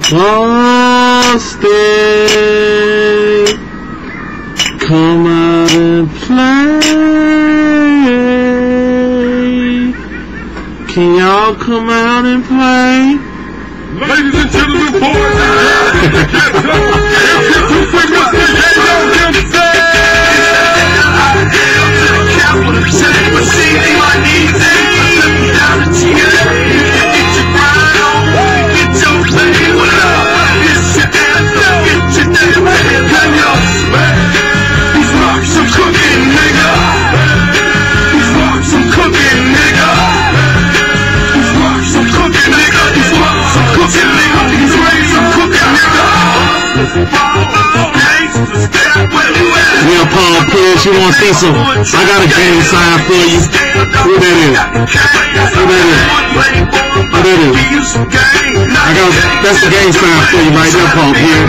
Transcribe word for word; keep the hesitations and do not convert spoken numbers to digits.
Austin, come out and play. Can y'all come out and play? Ladies and gentlemen, boys and Yeah, Paul Pierce, you want to see some? I got a game sign for you. Who that is? Who that is? Who that is? I got, that's the game sign for you right there, Paul Pierce.